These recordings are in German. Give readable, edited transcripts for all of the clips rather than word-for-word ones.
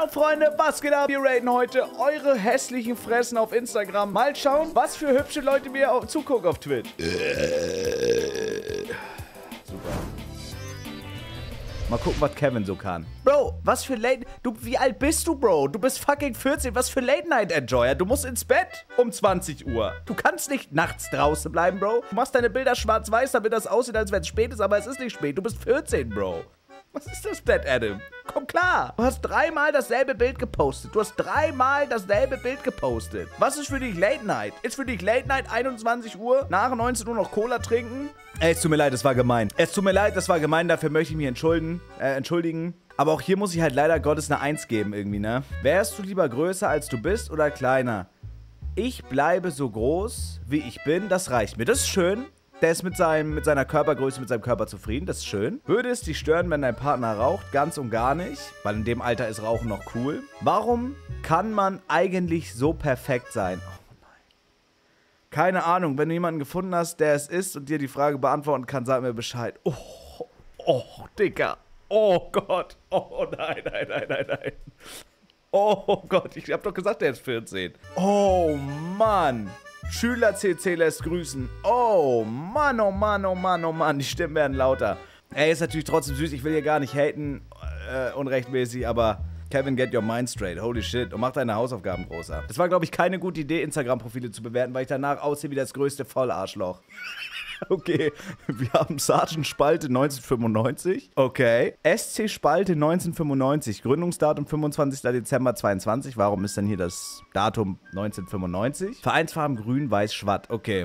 Yo, Freunde, was geht ab? Wir raten heute eure hässlichen Fressen auf Instagram. Mal schauen, was für hübsche Leute mir zugucken auf Twitch. Super. Mal gucken, was Kevin so kann. Bro, was für Late... wie alt bist du, Bro? Du bist fucking 14. Was für Late-Night-Enjoyer? Du musst ins Bett um 20 Uhr. Du kannst nicht nachts draußen bleiben, Bro. Du machst deine Bilder schwarz-weiß, damit das aussieht, als wenn es spät ist, aber es ist nicht spät. Du bist 14, Bro. Was ist das denn, Adam? Komm klar. Du hast dreimal dasselbe Bild gepostet. Was ist für dich Late Night? Ist für dich Late Night 21 Uhr, nach 19 Uhr noch Cola trinken? Ey, es tut mir leid, das war gemein. Dafür möchte ich mich entschuldigen. Aber auch hier muss ich halt leider Gottes eine 1 geben irgendwie, ne? Wärst du lieber größer, als du bist oder kleiner? Ich bleibe so groß, wie ich bin. Das reicht mir. Das ist schön. Der ist mit seiner Körpergröße, mit seinem Körper zufrieden. Das ist schön. Würde es dich stören, wenn dein Partner raucht? Ganz und gar nicht. Weil in dem Alter ist Rauchen noch cool. Warum kann man eigentlich so perfekt sein? Oh nein. Keine Ahnung. Wenn du jemanden gefunden hast, der es ist und dir die Frage beantworten kann, sag mir Bescheid. Oh, Digga. Oh Gott. Oh nein. Oh Gott, ich hab doch gesagt, der ist 14. Oh Mann. Schüler CC lässt grüßen. Oh Mann. Die Stimmen werden lauter. Ey, ist natürlich trotzdem süß. Ich will hier gar nicht haten, unrechtmäßig, aber Kevin, get your mind straight. Holy shit. Und mach deine Hausaufgaben größer. Das war, glaube ich, keine gute Idee, Instagram-Profile zu bewerten, weil ich danach aussehe wie das größte Vollarschloch. Okay, wir haben Sergeant Spalte 1995. Okay. SC Spalte 1995. Gründungsdatum 25. Dezember 22. Warum ist denn hier das Datum 1995? Vereinsfarben grün, weiß, schwatt. Okay.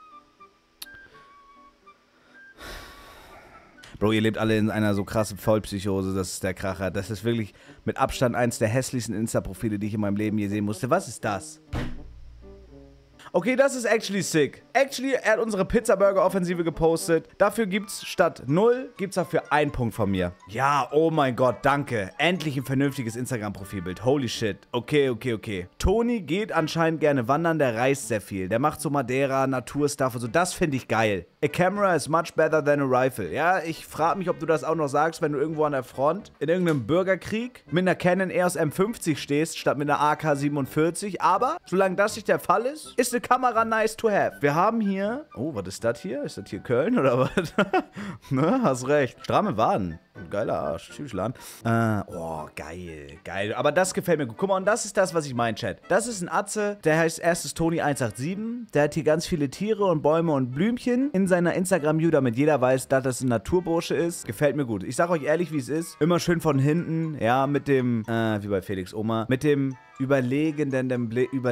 Bro, ihr lebt alle in einer so krassen Vollpsychose, das ist der Kracher. Das ist wirklich mit Abstand eins der hässlichsten Insta-Profile, die ich in meinem Leben je sehen musste. Was ist das? Okay, das ist actually sick. Actually, er hat unsere Pizza-Burger-Offensive gepostet. Dafür gibt's statt 0, gibt's dafür 1 Punkt von mir. Ja, oh mein Gott, danke. Endlich ein vernünftiges Instagram-Profilbild. Holy shit. Okay. Toni geht anscheinend gerne wandern, der reist sehr viel. Der macht so Madeira, Naturstuff und so. Das finde ich geil. A camera is much better than a rifle. Ja, ich frage mich, ob du das auch noch sagst, wenn du irgendwo an der Front in irgendeinem Bürgerkrieg mit einer Canon EOS M50 stehst, statt mit einer AK-47. Aber, solange das nicht der Fall ist, ist eine Kamera nice to have. Wir haben hier... Oh, was ist das hier? Ist das hier Köln oder was? Ne, hast recht. Stramme Waden. Geiler Arsch. Tschüss, Land. Oh, geil. Aber das gefällt mir gut. Guck mal, und das ist das, was ich meine, Chat. Das ist ein Atze, der heißt erstes Toni187. Der hat hier ganz viele Tiere und Bäume und Blümchen in seiner Instagram-View, damit jeder weiß, dass das ein Naturbursche ist. Gefällt mir gut. Ich sag euch ehrlich, wie es ist. Immer schön von hinten, ja, mit dem, wie bei Felix Oma, mit dem überlegenden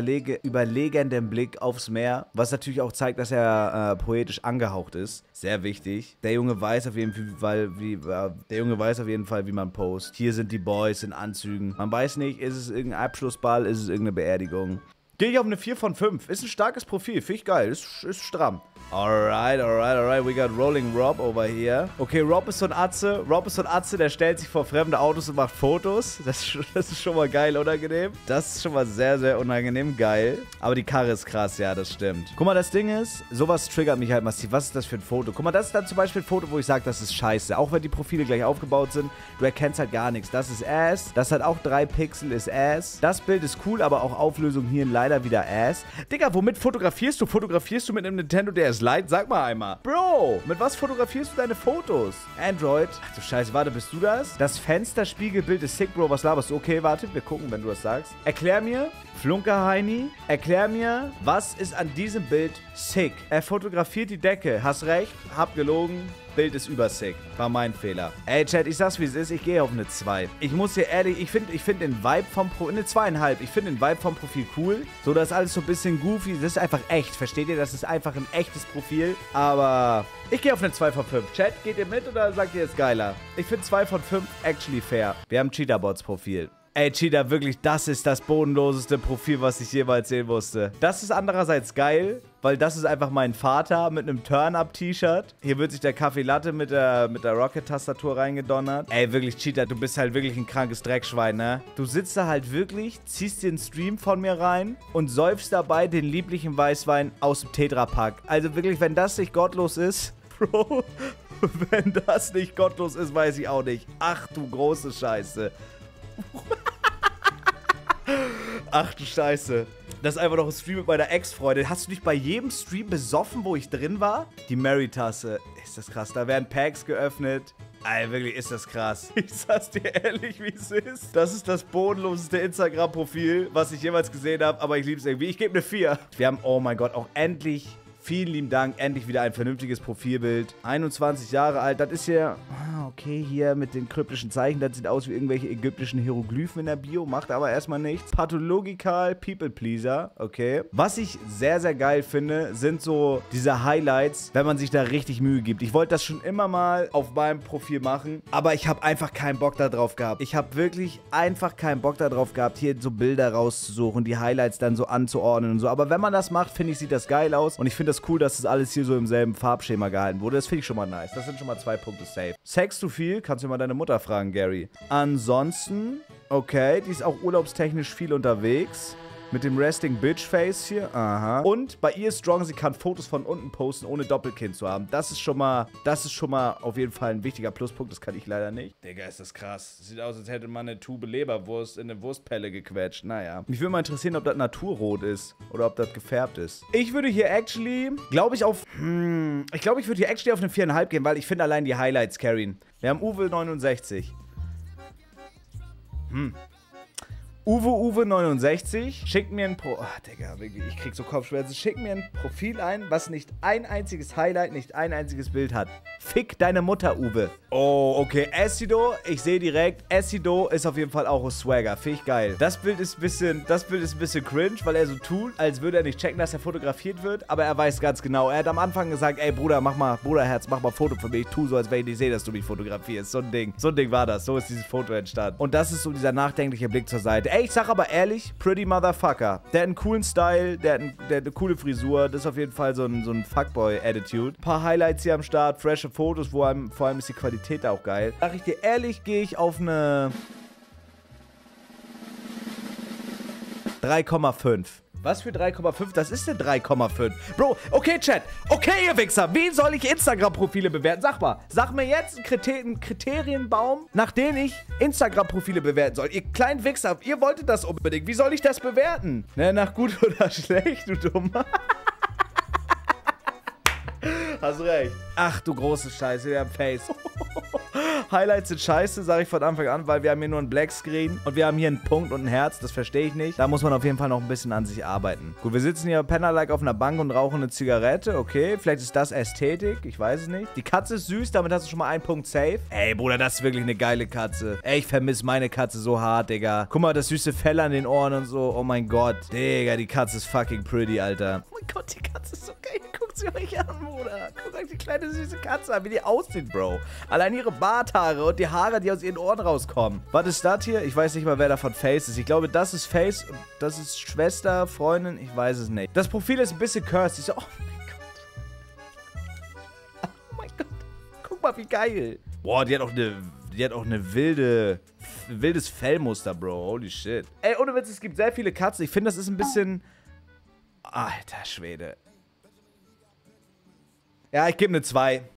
Blick aufs Meer, was natürlich auch zeigt, dass er poetisch angehaucht ist. Sehr wichtig. Der Junge weiß auf jeden Fall, wie man postet. Hier sind die Boys in Anzügen. Man weiß nicht, ist es irgendein Abschlussball, ist es irgendeine Beerdigung. Gehe ich auf eine 4 von 5. Ist ein starkes Profil, finde ich geil. Ist stramm. Alright. We got Rolling Rob over here. Okay, Rob ist so ein Atze, der stellt sich vor fremde Autos und macht Fotos. Das ist schon mal geil unangenehm. Das ist schon mal sehr, sehr unangenehm geil. Aber die Karre ist krass, ja, das stimmt. Guck mal, das Ding ist, sowas triggert mich halt massiv. Was ist das für ein Foto? Guck mal, das ist dann zum Beispiel ein Foto, wo ich sage, das ist scheiße. Auch wenn die Profile gleich aufgebaut sind, du erkennst halt gar nichts. Das ist Ass. Das hat auch 3 Pixel, ist Ass. Das Bild ist cool, aber auch Auflösung hier leider wieder Ass. Digga, womit fotografierst du? Fotografierst du mit einem Nintendo DS Lite? Sag mal einmal. Bro, mit was fotografierst du deine Fotos? Android. Ach du Scheiße, warte, bist du das? Das Fensterspiegelbild ist sick, Bro. Was laberst du? Okay, warte, wir gucken, wenn du das sagst. Erklär mir, Flunkerheini, erklär mir, was ist an diesem Bild sick? Er fotografiert die Decke. Hast recht, hab gelogen. Bild ist übersick. War mein Fehler. Ey, Chat, ich sag's wie es ist. Ich gehe auf eine 2. Ich muss hier ehrlich, ich find den Vibe vom Profil, eine 2,5. Ich finde den Vibe vom Profil cool. So, das ist alles so ein bisschen goofy. Das ist einfach echt. Versteht ihr? Das ist einfach ein echtes Profil. Aber ich gehe auf eine 2 von 5. Chat, geht ihr mit oder sagt ihr, ist geiler? Ich finde 2 von 5 actually fair. Wir haben Cheetahbots Profil. Ey, Cheetah, wirklich, das ist das bodenloseste Profil, was ich jemals sehen musste. Das ist andererseits geil, weil das ist einfach mein Vater mit einem Turn-Up-T-Shirt. Hier wird sich der Kaffee Latte mit der Rocket-Tastatur reingedonnert. Ey, wirklich, Cheetah, du bist halt wirklich ein krankes Dreckschwein, ne? Du sitzt da halt wirklich, ziehst den Stream von mir rein und säufst dabei den lieblichen Weißwein aus dem Tetra-Pack. Also wirklich, wenn das nicht gottlos ist, Bro, wenn das nicht gottlos ist, weiß ich auch nicht. Ach du große Scheiße. Ach du Scheiße. Das ist einfach noch ein Stream mit meiner Ex-Freundin. Hast du dich bei jedem Stream besoffen, wo ich drin war? Die Mary-Tasse. Ist das krass. Da werden Packs geöffnet. Ey, wirklich ist das krass. Ich sag's dir ehrlich, wie es ist. Das ist das bodenloseste Instagram-Profil, was ich jemals gesehen habe. Aber ich lieb's irgendwie. Ich gebe eine 4. Wir haben, oh mein Gott, auch endlich... Vielen lieben Dank, endlich wieder ein vernünftiges Profilbild. 21 Jahre alt, das ist hier... okay, hier mit den kryptischen Zeichen, das sieht aus wie irgendwelche ägyptischen Hieroglyphen in der Bio, macht aber erstmal nichts. Pathological People Pleaser, okay. Was ich sehr, sehr geil finde, sind so diese Highlights, wenn man sich da richtig Mühe gibt. Ich wollte das schon immer mal auf meinem Profil machen, aber ich habe einfach keinen Bock da drauf gehabt. Ich habe wirklich einfach keinen Bock da drauf gehabt, hier so Bilder rauszusuchen, die Highlights dann so anzuordnen und so. Aber wenn man das macht, finde ich, sieht das geil aus und ich finde das cool, dass das alles hier so im selben Farbschema gehalten wurde. Das finde ich schon mal nice. Das sind schon mal 2 Punkte safe. Sex zu viel? Kannst du mal deine Mutter fragen, Gary. Ansonsten, okay, die ist auch urlaubstechnisch viel unterwegs. Mit dem Resting Bitch Face hier. Aha. Und bei ihr ist strong, sie kann Fotos von unten posten, ohne Doppelkinn zu haben. Das ist schon mal auf jeden Fall ein wichtiger Pluspunkt. Das kann ich leider nicht. Digga, ist das krass. Sieht aus, als hätte man eine Tube Leberwurst in eine Wurstpelle gequetscht. Naja. Mich würde mal interessieren, ob das Naturrot ist. Oder ob das gefärbt ist. Ich würde hier actually, glaube ich, auf... ich glaube, ich würde hier actually auf eine 4,5 gehen, weil ich finde allein die Highlights carryen. Wir haben Uwe 69. Uwe 69, schickt mir ein Digga, ich krieg so Kopfschmerzen. Schickt mir ein Profil ein, was nicht ein einziges Highlight, nicht ein einziges Bild hat. Fick deine Mutter, Uwe. Oh, okay. Essido, ich sehe direkt, Essido ist auf jeden Fall auch ein Swagger. Finde ich geil. Das Bild ist ein bisschen cringe, weil er so tut, als würde er nicht checken, dass er fotografiert wird, aber er weiß ganz genau. Er hat am Anfang gesagt, ey Bruder, Bruderherz, mach mal ein Foto von mir. Ich tu so, als wenn ich nicht sehe, dass du mich fotografierst. So ein Ding war das. So ist dieses Foto entstanden. Und das ist so dieser nachdenkliche Blick zur Seite. Ey, ich sag aber ehrlich, pretty motherfucker. Der hat einen coolen Style, der hat eine coole Frisur. Das ist auf jeden Fall so ein Fuckboy-Attitude. Ein paar Highlights hier am Start, frische Fotos, vor allem ist die Qualität auch geil. Sag ich dir ehrlich, gehe ich auf eine 3,5. Was für 3,5? Das ist eine 3,5. Bro, okay, Chat. Okay, ihr Wichser. Wie soll ich Instagram-Profile bewerten? Sag mal. Sag mir jetzt einen Kriterienbaum, nach dem ich Instagram-Profile bewerten soll. Ihr kleinen Wichser, ihr wolltet das unbedingt. Wie soll ich das bewerten? Ne, nach gut oder schlecht, du Dummer. Hast recht. Ach, du große Scheiße, wir haben Face. Highlights sind scheiße, sage ich von Anfang an, weil wir haben hier nur einen Blackscreen und wir haben hier einen Punkt und ein Herz, das verstehe ich nicht. Da muss man auf jeden Fall noch ein bisschen an sich arbeiten. Gut, wir sitzen hier Penner-like auf einer Bank und rauchen eine Zigarette, okay. Vielleicht ist das Ästhetik, ich weiß es nicht. Die Katze ist süß, damit hast du schon mal einen Punkt safe. Ey, Bruder, das ist wirklich eine geile Katze. Ey, ich vermisse meine Katze so hart, Digga. Guck mal, das süße Fell an den Ohren und so, oh mein Gott. Digga, die Katze ist fucking pretty, Alter. Oh mein Gott, die Katze ist so geil. Guckt sie euch an, Bruder. Guckt euch die kleine süße Katze an, wie die aussieht, Bro. Allein ihre Barthaare und die Haare, die aus ihren Ohren rauskommen. Was ist das hier? Ich weiß nicht mal, wer davon Face ist. Ich glaube, das ist Face und das ist Schwester, Freundin, ich weiß es nicht. Das Profil ist ein bisschen cursed. Ich so, oh mein Gott. Oh mein Gott. Guck mal, wie geil. Boah, die hat auch eine wildes Fellmuster, Bro. Holy shit. Ey, ohne Witz, es gibt sehr viele Katzen. Ich finde, das ist ein bisschen... Alter Schwede. Ja, ich gebe eine 2.